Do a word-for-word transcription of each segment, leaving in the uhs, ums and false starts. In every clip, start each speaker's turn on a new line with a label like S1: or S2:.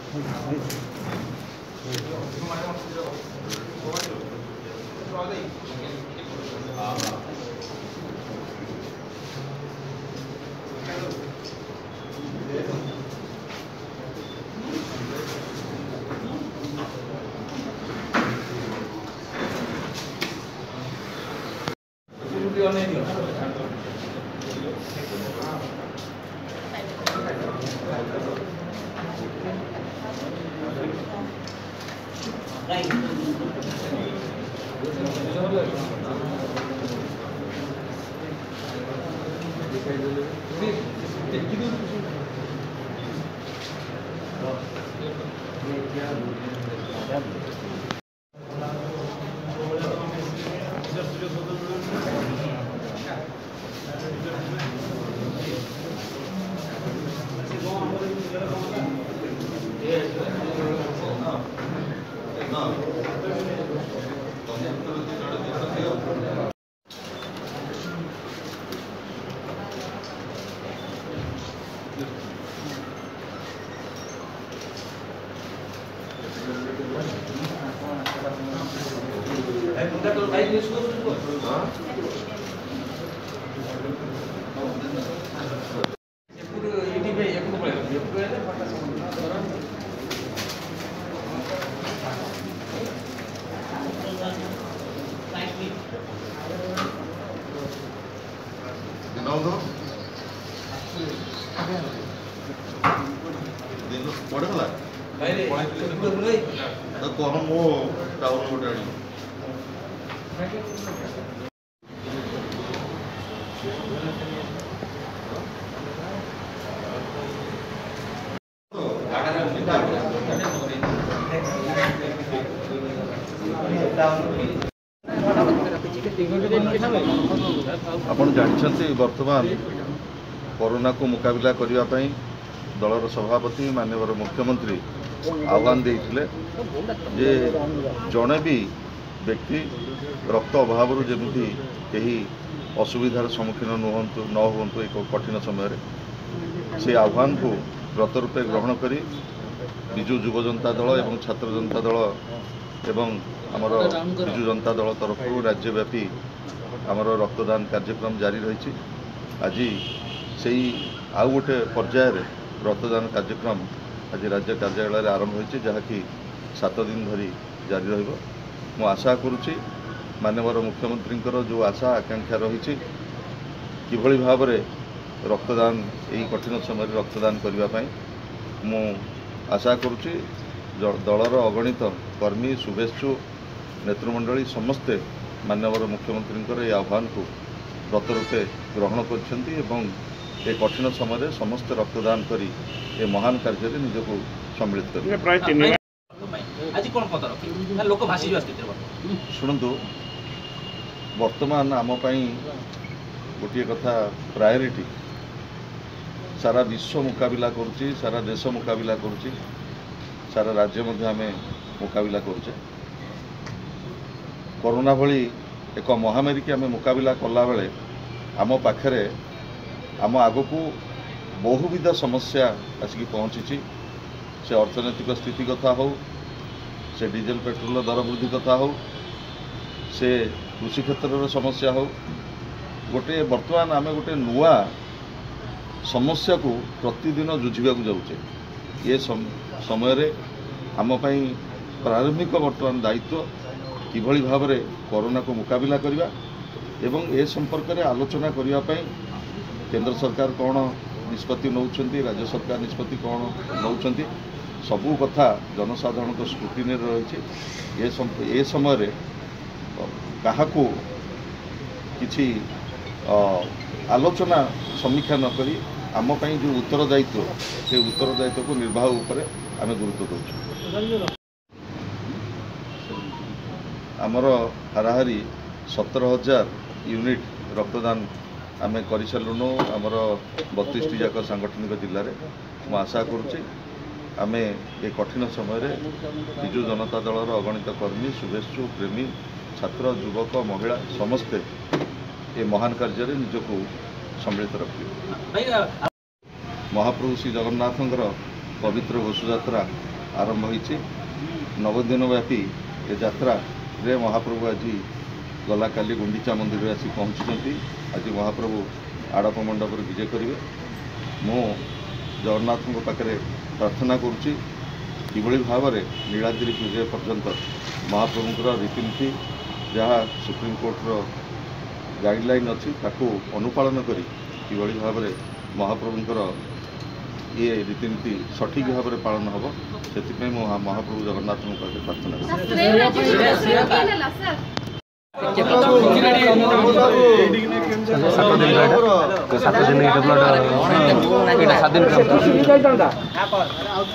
S1: आपण जानछन्ति वर्तमान कोरोना को मुकाबला करने दलर सभापति माननीय मुख्यमंत्री आह्वान देते जे जड़े भी व्यक्ति रक्त अभाव जमी कहीं असुविधार सम्मुखीन नुहतु न हूँ एक कठिन समय से आह्वान को व्रत रूपे ग्रहण करी विजु युव जनता दल एवं छात्र जनता दल एवं आमर विजु जनता दल तरफ राज्यव्यापी आमर रक्तदान कार्यक्रम जारी रही। आज से आउ गोटे पर्यायर रक्तदान कार्यक्रम आज राज्य कार्यालय आरंभ होती जहाँकि सात दिन धरी जारी रहिबो। मु आशा करुच्ची माननीय मुख्यमंत्री जो आशा आकांक्षा रही किभली भाव में रक्तदान यही कठिन समय रक्तदान करने मु आशा करुच्ची दलर अगणित कर्मी शुभेच्छु नेतृमंडली समस्ते माननीय मुख्यमंत्री ये आह्वान को व्रत रूपे ग्रहण कर कठिन समय समस्त रक्तदान कर ये महान कार्य निजक सम्मिलित कर शुणु वर्तमान आम गोटे कथा प्रायोरिटी सारा विश्व मुकाबला करुच्ची सारा देश मुकाबला करुच्ची सारा राज्य मध्य आम मुकाबला करुचे कोरोना भली एक महामारी की आम मुकाबला कला बेले आम पाखरे आम आग को बहुविध समस्या आसिक पहुँची से अर्थनैतिक स्थिति कथा हो से डीजेल पेट्रोल दर वृद्धि कथा हो से कृषि क्षेत्र समस्या हो गोटे बर्तमान आम गोटे नुआ समस्या को प्रतिदिन जुझा जाऊे ये समय आम प्रारंभिक बर्तमान दायित्व किभली भाव में कोरोना को मुकाबला करवा एवं ए संपर्क में आलोचना करने केंद्र सरकार कौन निष्पत्ति नौकरी राज्य सरकार निष्पत्ति कौन नौकरी सबू कथा जनसाधारण को स्क्रूटिनी रही ये समय क्या किसी आलोचना समीक्षा नक आम जो उत्तरदायित्व से उत्तरदायित्व को निर्वाह उपर आम गुरुत्व दौर आमर हाराहारी सतर हजार यूनिट रक्तदान आम कर सारूँ आमर बतीस टी जाक सांगठनिक जिले में मु आशा करुच्ची आम ये कठिन समय विजु जनता दलर अगणित कर्मी शुभेच्छु प्रेमी छात्र युवक महिला समस्ते ये महान कार्य निजक सम्मिलित रखिए। महाप्रभु श्री जगन्नाथंकर पवित्र घोषयात्रा आरंभ होती नव दिन व्यापी ए यात्रा रे महाप्रभु आज गला काली गुंडीचा मंदिर में आसी पहुँचुंट आज महाप्रभु आड़प मंडप विजय करेंगे। मु जगन्नाथ पाखे प्रार्थना करुच्ची किभली भाव में नीलाद्रि विजय पर्यंत महाप्रभुंर रीतिनीति जहाँ सुप्रीमकोर्टर गाइडलाइन अच्छी ताकू अनुपालन करी किभली भाव में महाप्रभुंर ये रीतिनीति सठिक भाव में पालन हम से महाप्रभु जगन्नाथ पाखे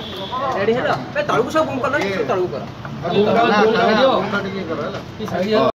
S1: प्रार्थना